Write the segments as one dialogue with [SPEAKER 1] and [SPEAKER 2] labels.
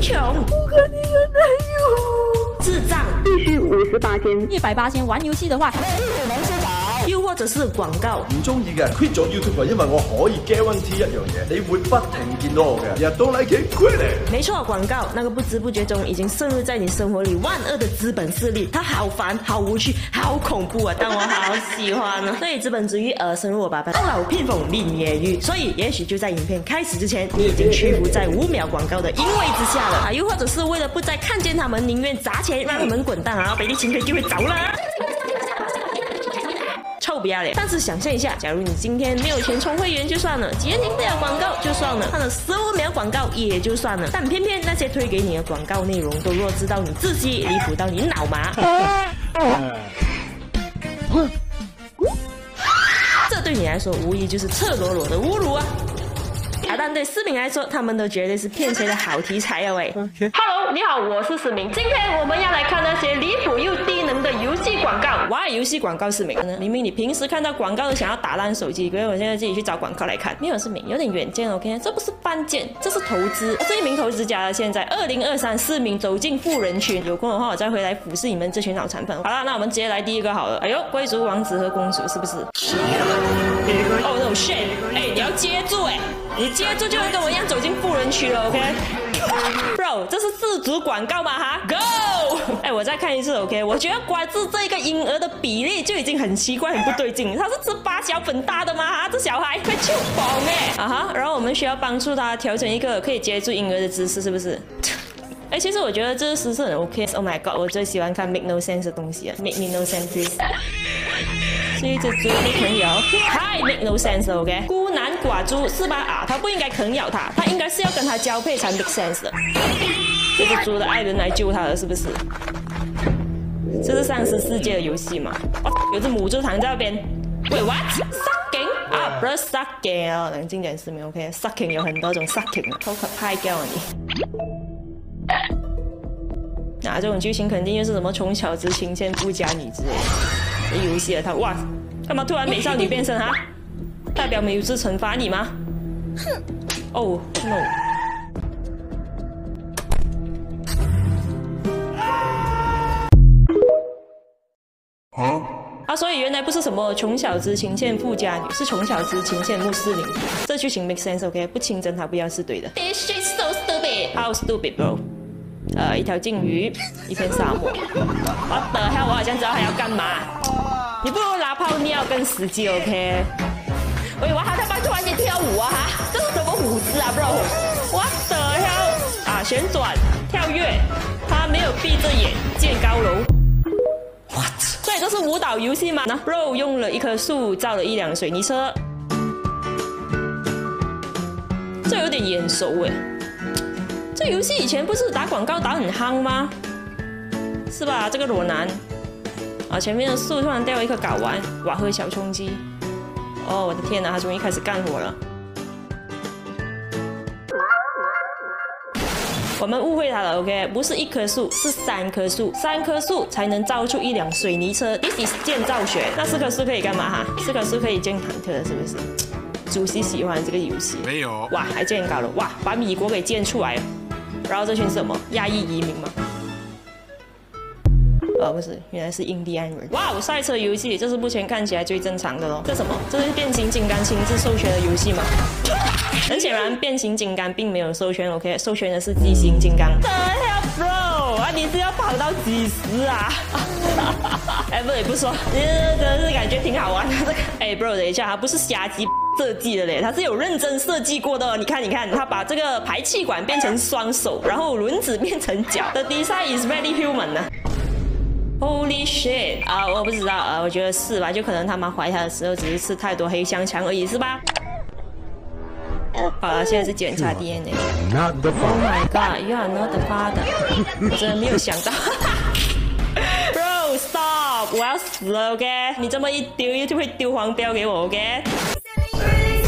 [SPEAKER 1] 穷，
[SPEAKER 2] 不跟你的男友，
[SPEAKER 1] 智障，
[SPEAKER 2] 必须58天
[SPEAKER 3] ，180玩游戏的话，
[SPEAKER 1] 又或者是广告。
[SPEAKER 4] 唔中意嘅 quit 咗 YouTube， 因為我可以 guarantee 一樣嘢，你會不停見到我嘅，日都嚟嘅 quit it。
[SPEAKER 1] 没错，广告那个不知不觉中已经渗入在你生活里万恶的资本势力，它好烦、好无趣、好恐怖啊！但我好喜欢呢。所以资本主义深入我爸爸，当老偏锋令业余。所以也许就在影片开始之前，你已经屈服在5秒广告的淫威之下了啊！又或者是为了不再看见他们，宁愿砸钱让他们滚蛋，然后北地青可以就会走了。臭不要脸！但是想象一下，假如你今天没有钱充会员就算了，截停不了广告就算了，看了15秒广告也就算了，但偏偏那些推给你的广告内容都弱智到你窒息，离谱到你脑麻。这对你来说无疑就是赤裸裸的侮辱啊！但对市民来说，他们都绝对是骗钱的好题材啊喂。Hello， 你好，我是市民。今天我们要来看那些离谱又低能的游戏广告。哇，游戏广告市民呢？明明你平时看到广告都想要打烂手机，可是我现在自己去找广告来看。没有市民，有点远见 ，OK？ 这不是搬件，这是投资。这一名投资家呢，现在2023市民走进富人群，有空的话我再回来俯视你们这群脑残粉。好了，那我们直接来第一个好了。哎呦，贵族王子和公主是不是？Oh no shit！ 哎，你要接住哎！你接住就会跟我一样走进富人区了 ，OK？Bro， 这是自主广告吗？哈 ，Go！ 哎，我再看一次 ，OK？ 我觉得光是这个婴儿的比例就已经很奇怪、很不对劲。他是吃8小粉大的吗？哈，这小孩快就饱哎！啊哈，然后我们需要帮助他调整一个可以接住婴儿的姿势，是不是？哎，其实我觉得这个姿势很 OK。Oh my god， 我最喜欢看 make no sense 的东西了 ，make me no sense please。是一只猪，你啃咬，太 make no sense 了 ，OK？ 孤男寡猪是吧？啊，他不应该啃咬他，他应该是要跟他交配才 make sense 的。这只猪的爱人来救他了，是不是？这是丧尸世界的游戏嘛？有只母猪躺在那边。喂 ，what？Sucking 啊，不是 sucking 啊，冷静点，市民 ，OK？Sucking 有很多种 sucking 啊，偷可拍掉你。那这种剧情肯定又是什么从小之情欠富家女之类的游戏了。他哇，干嘛突然美少女变身哈？代表美智惩罚你吗？哼！哦 no！ 啊，所以原来不是什么从小之情欠富家女，是从小之情欠穆斯林。这剧情 make sense OK？ 不清真他不要是对的。This shit so stupid! How stupid, bro? 一条鲸鱼，一片沙漠。What the hell？ 我好像知道他要干嘛。你不如拿泡尿更实际 ，OK？ 喂，我好像突然间跳舞啊哈，这是什么舞姿啊 ，bro？What the hell？ 啊，旋转、跳跃，他没有闭着眼建高楼。What？ 所以这是舞蹈游戏吗？那 bro 用了一棵树造了一辆水泥车，这有点眼熟哎。这游戏以前不是打广告打很夯吗？是吧？这个裸男啊，前面的树突然掉了一颗睾丸，瓦赫小冲击。哦，我的天哪，他终于开始干活了。我们误会他了 ，OK？ 不是1棵树，是3棵树，3棵树才能造出一辆水泥车。This is 建造学。那4棵树可以干嘛哈？4棵树可以建坦克的，是不是？主席喜欢这个游戏。
[SPEAKER 5] 没有。哇，
[SPEAKER 1] 还建高了，哇，把米国给建出来了。然后这群是什么？亚裔移民吗？不是，原来是印第安人。哇，赛车游戏，这是目前看起来最正常的咯。这什么？这是变形金刚亲自授权的游戏吗？很显然，变形金刚并没有授权 ，OK？ 授权的是畸形金刚。The hell, bro！ 啊，你是要跑到几时啊？哎，不对，不说，真的是感觉挺好玩的这个。哎 ，bro， 等一下，它不是瞎鸡设计的嘞，它是有认真设计过的。你看，它把这个排气管变成双手，然后轮子变成脚。The design is very human 呢。Holy shit！ 啊，我不知道啊，我觉得是吧？就可能他妈怀他的时候只是吃太多黑香肠而已，是吧？好了，现在是检查 DNA。Oh my god! You are not the father！ 我真的没有想到。Bro, stop！ 我要死了 ，OK？ 你这么一丢，就会丢黄标给我 ，OK？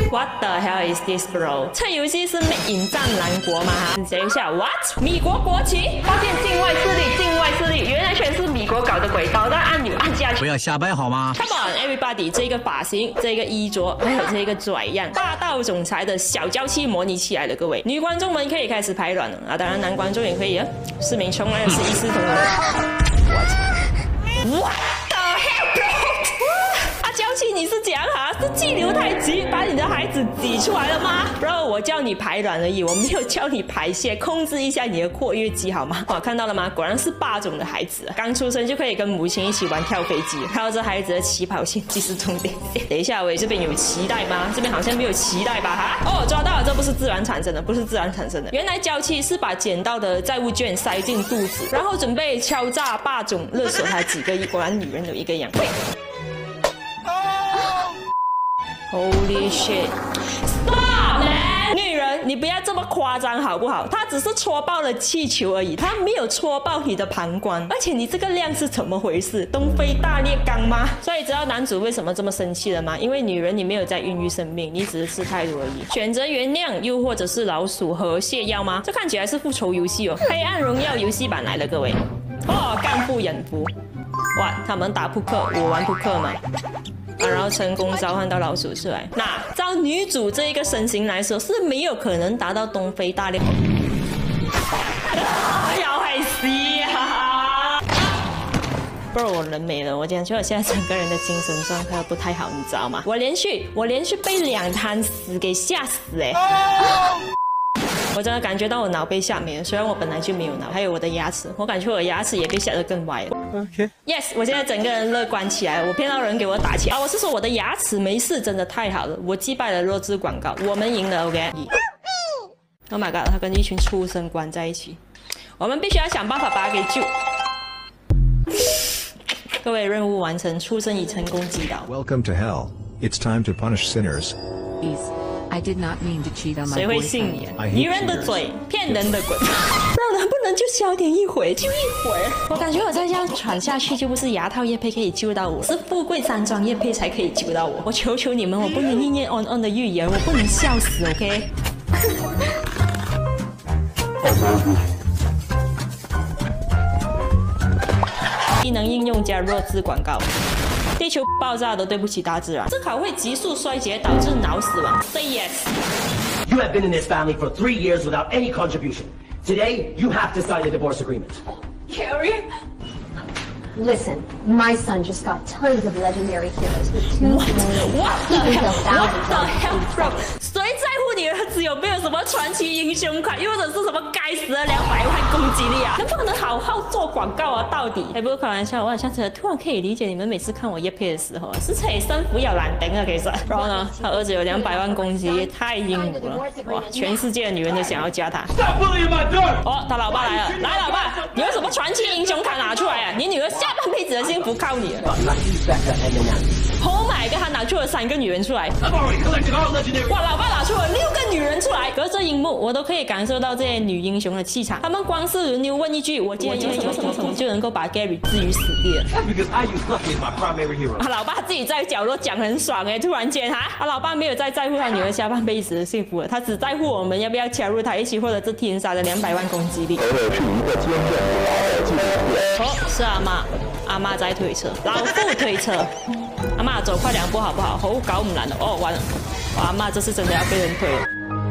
[SPEAKER 1] What the hell is this, bro？ 这游戏是 Made in 战狼国吗？哈，等一下 ，What？ 米国国旗？发现境外势力，境外势力，原来全是米国搞的鬼！导弹按钮按下去。
[SPEAKER 3] 不要瞎掰好吗
[SPEAKER 1] ？Come on, everybody！ 这个发型，这个衣着，还有这个拽样，霸道总裁的小娇气模拟起来了，各位女观众们可以开始排卵了啊！当然男观众也可以啊。市民从来也是一视同仁。What the hell, bro？ 阿娇气，你是怎样哈？是气流太急，把你的孩子挤出来了吗 ？Bro， 我叫你排卵而已，我没有叫你排泄，控制一下你的括约肌好吗？哇，看到了吗？果然是霸总的孩子，刚出生就可以跟母亲一起玩跳飞机，看到这孩子的起跑线即是终点线。等一下，喂，这边有脐带吗？这边好像没有脐带吧？哈？哦，抓到了，这不是自然产生的，不是自然产生的。原来娇气是把捡到的债务券塞进肚子，然后准备敲诈霸总，勒索他几个亿。果然女人有一个样。Holy shit! Stop, man! 女人，你不要这么夸张好不好？她只是戳爆了气球而已，她没有戳爆你的膀胱。而且你这个量是怎么回事？东非大裂缸吗？所以知道男主为什么这么生气了吗？因为女人你没有在孕育生命，你只是吃太多而已。选择原谅，又或者是老鼠和泻药吗？这看起来是复仇游戏哦，黑暗荣耀游戏版来了，各位。哦，干部眼福。哇，他们打扑克，我玩扑克嘛。然后成功召唤到老鼠出来。那照女主这一个身形来说，是没有可能达到东非大裂口。要害死呀！不然我人没了，我觉得我现在整个人的精神状态不太好，你知道吗？我连续被2滩屎给吓死哎！我真的感觉到我脑被吓没了，虽然我本来就没有脑，还有我的牙齿，我感觉我的牙齿也被吓得更歪了。Yes， 我现在整个人乐观起来，我骗到人给我打钱啊！我是说我的牙齿没事，真的太好了，我击败了弱智广告，我们赢了 ，OK。Oh my god， 他跟一群畜生关在一起，我们必须要想办法把他给救。各位，任务完成，畜生已成功击倒。
[SPEAKER 5] Welcome to hell. It's time to punish sinners.
[SPEAKER 6] I did not mean to cheat on my
[SPEAKER 1] 谁会信你啊？
[SPEAKER 5] I hate
[SPEAKER 1] 女人的嘴，骗人的鬼。那能不能就消点一会，就一会儿？我感觉我再这样喘下去，就不是牙套业配可以救到我，是富贵山庄业配才可以救到我。我求求你们，我不能念念 on 的预言，我不能笑死 ，OK？ 技能应用加弱智广告。地球爆炸都对不起大自然，思考会急速衰竭，导致脑死亡。Say yes.
[SPEAKER 7] You have been in this family for 3 years without any contribution. Today, you have to sign a divorce agreement.
[SPEAKER 2] Carrie?
[SPEAKER 8] Listen, my son just got tons of legendary heroes with 2 million,
[SPEAKER 1] What the
[SPEAKER 8] even
[SPEAKER 1] hell?
[SPEAKER 8] thousands
[SPEAKER 1] What the hell,
[SPEAKER 8] of
[SPEAKER 1] bro? 谁在乎你儿子有没有什么传奇英雄卡，又或者是什么该死的200万攻击力啊？能不能好好做广告啊？到底？哎，不是开玩笑，我好像真的突然可以理解你们每次看我业配的时候，是扯生服要懒登啊，其实。然后呢，他儿子有200万攻击力，太英武了，哇！全世界的女人都想要加他。哦，他老爸来了，来，老爸，你有什么传奇英雄卡拿出来啊？你女儿下半辈子的幸福靠你了。Oh my god， 他拿出了3个女人出来。哇，老爸拿出了6个女人出来。隔着荧幕，我都可以感受到这些女英雄的气场。他们光是轮流问一句，我今天有什么就能够把 Gary 置于死地了。他老爸自己在角落讲很爽哎，突然間他老爸没有再在乎他女儿下半辈子的幸福了，他只在乎我们要不要加入他一起获得这天杀的200万攻击力。哦，是阿妈，阿妈在推车，老父推车。阿妈走快2步好不好？好搞唔难了哦，完了，阿妈这是真的要被人推了。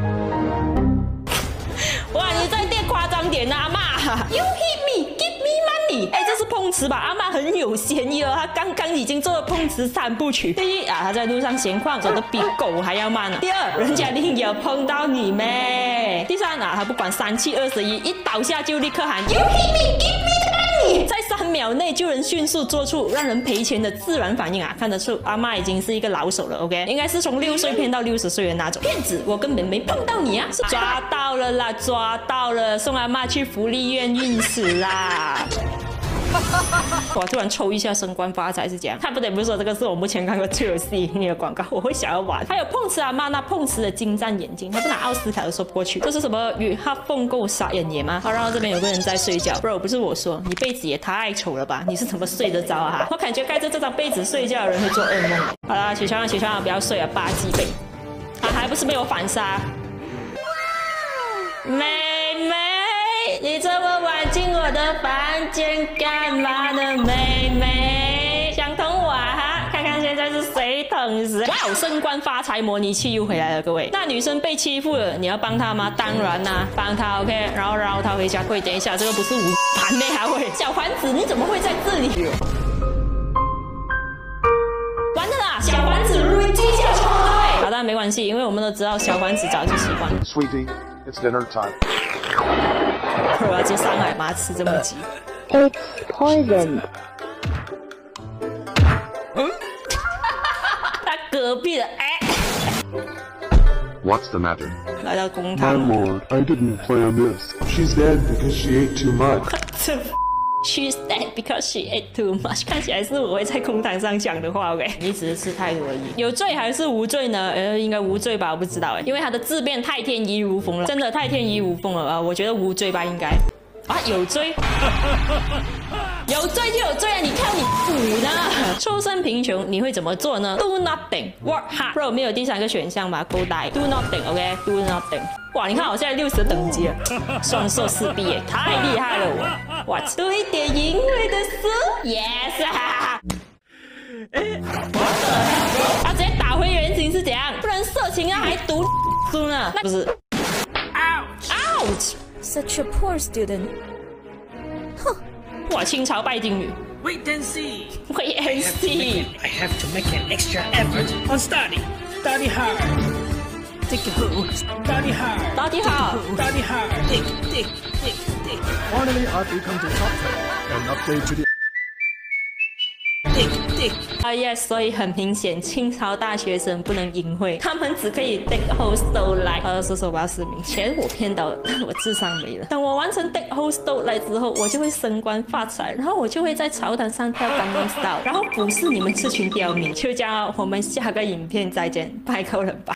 [SPEAKER 1] 哇，你再变夸张点啊，阿妈 ！You hit me, give me money。哎，这是碰瓷吧？阿妈很有嫌疑哦，她刚刚已经做了碰瓷3部曲。第一啊，她在路上闲逛，走得比狗还要慢呢。第二，人家一定有碰到你咩？第三啊，她不管3七21，一倒下就立刻喊 You hit me, give me。在3秒内就能迅速做出让人赔钱的自然反应啊！看得出阿妈已经是一个老手了 ，OK？ 应该是从6岁骗到60岁的那种。骗子，我根本没碰到你啊！是抓到了啦，抓到了，送阿妈去福利院运死啦！我突然抽一下升官发财是这样，他不得不说这个是我目前看过最有吸引力的广告，我会想要玩。还有碰瓷阿妈那碰瓷的精湛眼睛，他不拿奥斯卡都说不过去。这是什么与哈凤购傻眼野吗？好，然后这边有个人在睡觉 ，bro 不是我说，你被子也太丑了吧？你是怎么睡得着啊？我感觉盖着这张被子睡觉的人会做噩梦。好啦，起床了，起床了，不要睡了，8G 被。 还不是被我反杀？妹妹，你这么晚进我的房间干嘛呢？妹妹，想捅我哈？看看现在是谁捅谁！哇，升官发财模拟器又回来了，各位。那女生被欺负了，你要帮她吗？当然啦，帮她 OK， 然后她回家。喂，等一下，这个不是无盘妹还会小丸子，你怎么会在这里？完了啦，小丸子入机甲冲队。好，但没关系，因为我们都知道小丸子早就习惯了。
[SPEAKER 3] Sweetie, it's dinner time.
[SPEAKER 1] 我要去上海吗？吃这么急。
[SPEAKER 2] It's poison.
[SPEAKER 1] 他隔壁的
[SPEAKER 3] What's the matter?
[SPEAKER 1] 来到公堂。
[SPEAKER 3] Lord, I didn't plan this. She's dead because she ate too much.
[SPEAKER 1] She's dead because she ate too much。看起来是我会在公堂上讲的话 ，OK？ 你只是吃太多而已。有罪还是无罪呢？应该无罪吧？我不知道哎，因为他的字变太天衣无缝了，真的太天衣无缝了啊！我觉得无罪吧，应该。啊，有罪？有罪就有罪啊！你看你补呢？出身贫穷，你会怎么做呢 ？Do nothing, work hard。Bro， 没有第三个选项吧 ？Go die。Do nothing，OK？Do nothing。哇，你看我现在60等级了，双硕士毕业，太厉害了我！哇，多一点淫秽的书 ，yes 啊！他直接打回原形是怎样？不能色情啊，还读书呢？那不是 ？Ouch！Such a poor student。哼。哇，清朝拜金女。
[SPEAKER 9] Wait and see.
[SPEAKER 1] Wait and see.
[SPEAKER 9] I have to make an extra effort on study. Study hard. Dig a hole. Study hard.
[SPEAKER 1] Study hard.
[SPEAKER 9] Study hard. Dig.
[SPEAKER 4] Finally, I've become the top 10. An update to the
[SPEAKER 9] Dig.
[SPEAKER 1] 啊 yes， 所以很明显，清朝大学生不能淫秽，他们只可以 dig hole stole 来。说我要失明，钱我骗到了，但我智商没了。等我完成 dig hole stole 来之后，我就会升官发财，然后我就会在朝堂上跳江南 style， 然后不是你们这群刁民。就这样，我们下个影片再见，拜扣人吧。